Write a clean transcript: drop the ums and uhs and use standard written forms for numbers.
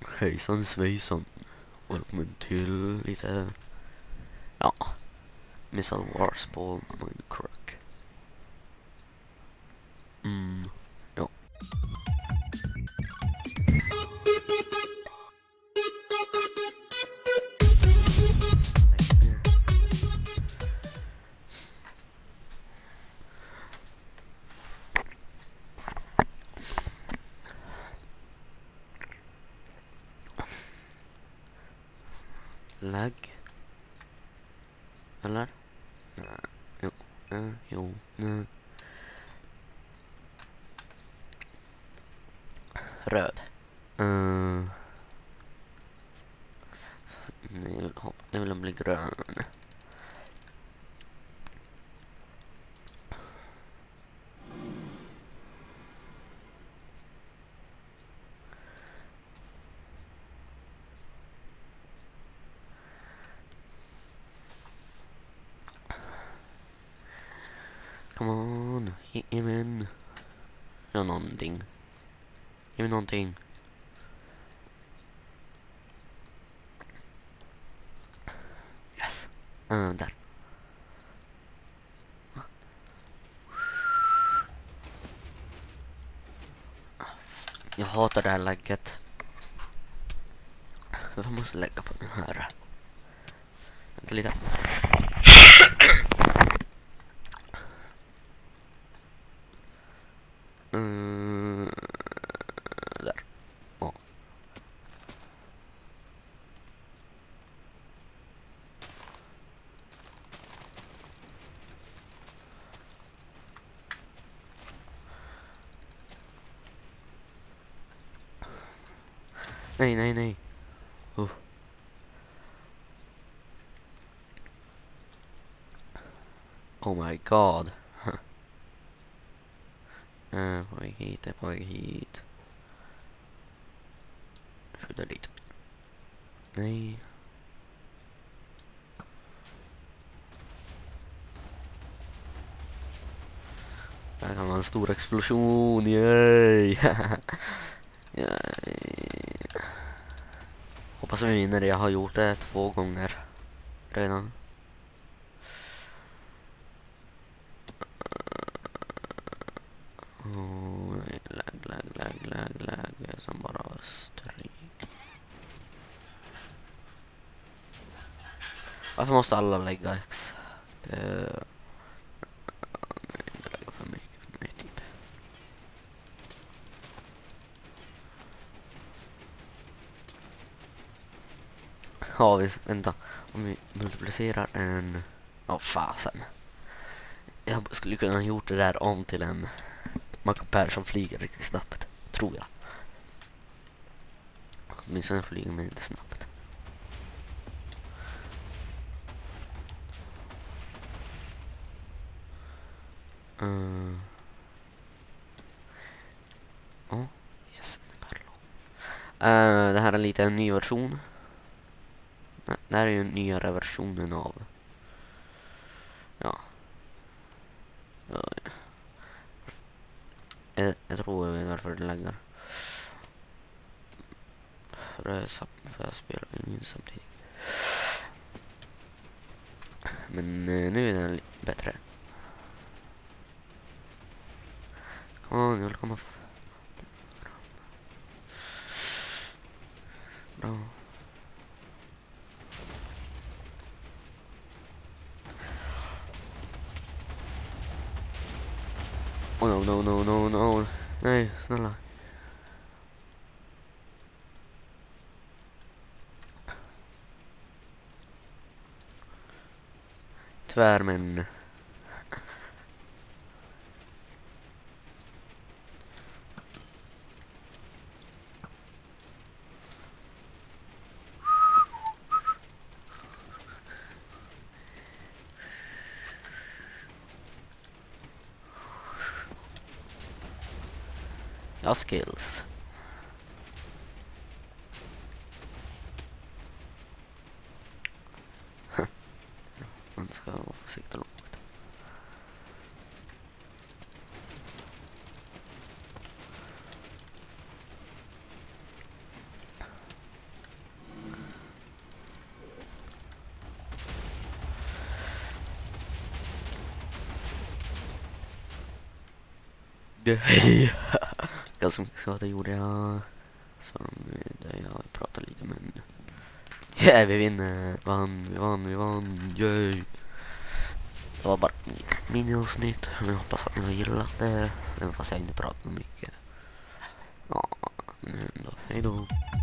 Hejsan svejsan. Välkommen till lite Missile Wars på Minecraft. Ja. Lag. Eller? Jo. Jo. Röd. Nej, jag vill bli grön. Come on, ge mig en. Gör någonting. Ge mig någonting. Yes. Där. Jag hatar det här lägget. Jag måste lägga på den här. Vänta lite. Där. Ja. Nej. Oh my god. På väg hit. Skjuta dit. Nej. Där kan man en stor explosion. Yay. Hoppas vi vinner det. Jag har gjort det 2 gånger redan. Lag som bara stryk. Varför måste alla lägga X? Det lägger för mycket för mig typ. Ja, vänta. Om vi multiplicerar en... fasen. Jag skulle kunna ha gjort det där om till en mackapär som flyger riktigt snabbt. Tror jag. Åtminstone flyger man inte snabbt. Yes, det här är lite en ny version. Det här är ju en nyare versionen av... Jag tror jag vet varför det lägger. För jag spelar in samtidigt. Men nu är den bättre. Kom on, jag vill komma. Bra. Oh no. Nej, snälla. Tyvärr, men... Jag har skills. Man ska sikta långt. Hej! Ganska mycket så det gjorde jag. Så jag pratade lite men... Ja, vi vinner! Vi vann! Yay! Det var bara mini-avsnitt. Jag hoppas att ni har gillat det. Även fast jag inte pratar mycket. Ja, men ändå. Hej då!